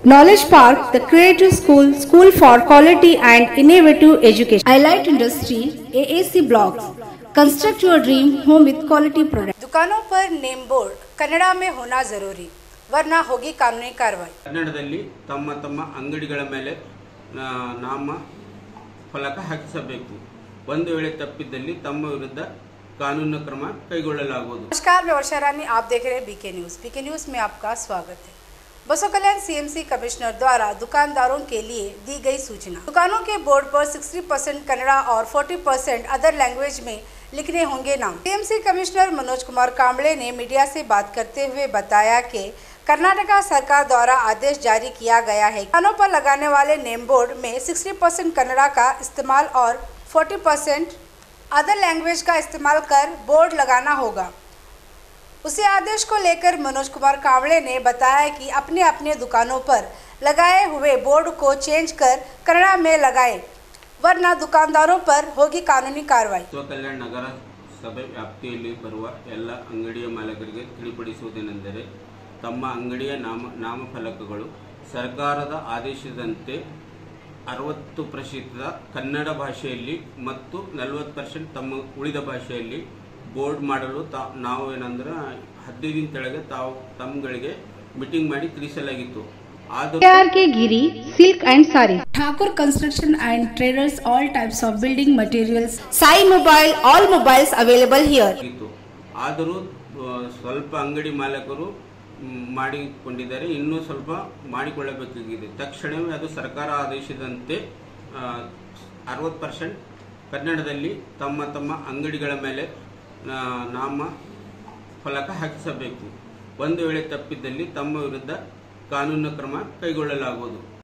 Knowledge Park, the creative school for quality and innovative education. Highlight Industry, AAC Blocks. Construct your dream home with quality products. दुकानों पर name board Kannada में होना जरूरी वरना होगी कानूनी कार्रवाई। ಕನ್ನಡದಲ್ಲಿ ತಮ್ಮ ಅಂಗಡಿಗಳ ಮೇಲೆ ನಾಮ ಫಲಕ ಹಾಕಿಸಬೇಕು। ಒಂದು ವೇಳೆ ತಪ್ಪಿದಲ್ಲಿ ತಮ್ಮ ವಿರುದ್ಧ कानूनी क्रम ಕೈಗೊಳ್ಳಲಾಗುವುದು। नमस्कार, मैं वर्षा रानी, आप देख रहे हैं बीके न्यूज में आपका स्वागत है। बसों कल्याण सीएमसी कमिश्नर द्वारा दुकानदारों के लिए दी गई सूचना। दुकानों के बोर्ड पर 60% कन्नड़ा और 40% अदर लैंग्वेज में लिखने होंगे नाम। सीएमसी कमिश्नर मनोज कुमार कांबळे ने मीडिया से बात करते हुए बताया कि कर्नाटका सरकार द्वारा आदेश जारी किया गया है। दुकानों पर लगाने वाले नेम बोर्ड में 60% कन्नड़ा का इस्तेमाल और 40% अदर लैंग्वेज का इस्तेमाल कर बोर्ड लगाना होगा। उसी आदेश को लेकर मनोज कुमार कांबळे ने बताया कि अपने अपने दुकानों पर लगाए हुए बोर्ड को चेंज कर कन्नड़ा में लगाएं, वरना दुकानदारों पर होगी कानूनी कार्रवाई। कल्याण नगर सभೆ ವ್ಯಾಪ್ತಿಯಲ್ಲಿ ಬರುವ ಎಲ್ಲ ಅಂಗಡಿಯ ಮಾಲೀಕರಿಗೆ ತಿಳಿಪಡಿಸುವುದೇನೆಂದರೆ ತಮ್ಮ ಅಂಗಡಿಯ ನಾಮಫಲಕಗಳು ಸರ್ಕಾರದ ಆದೇಶದಂತೆ 60% ಕನ್ನಡ ಭಾಷೆಯಲ್ಲಿ ಮತ್ತು 40% ತಮ್ಮ ಉಳಿದ ಭಾಷೆಯಲ್ಲಿ ಬೋರ್ಡ್ ಮಾಡಲು ನಾವು ಏನಂದ್ರೆ 15 ದಿನ ಕೆಳಗೆ ತಮ್ಮಗಳಿಗೆ ಮೀಟಿಂಗ್ ಮಾಡಿ ತಿಳಿಸಲಾಗಿತ್ತು। के गिरी silk and sari Thakur construction and traders all types of building materials Sai Mobile all mobiles available here। ಆದರೂ ಸ್ವಲ್ಪ ಅಂಗಡಿ ಮಾಲೀಕರು ಮಾಡಿಕೊಂಡಿದ್ದಾರೆ, ಇನ್ನೂ ಸ್ವಲ್ಪ ಮಾಡಿಕೊಳ್ಳಬೇಕಾಗಿದೆ। ತಕ್ಷಣವೇ ಅದು ಸರ್ಕಾರ ಆದೇಶದಂತೆ 60% ಕನ್ನಡದಲ್ಲಿ ತಮ್ಮ ಅಂಗಡಿಗಳ ಮೇಲೆ ನಾಮ ಫಲಕ ಹಾಕಿಸಬೇಕು। ಒಂದು ವೇಳೆ ತಪ್ಪಿದಲ್ಲಿ ತಮ್ಮ ವಿರುದ್ಧ ಕಾನೂನು ಕ್ರಮ ಕೈಗೊಳ್ಳಲಾಗುವುದು।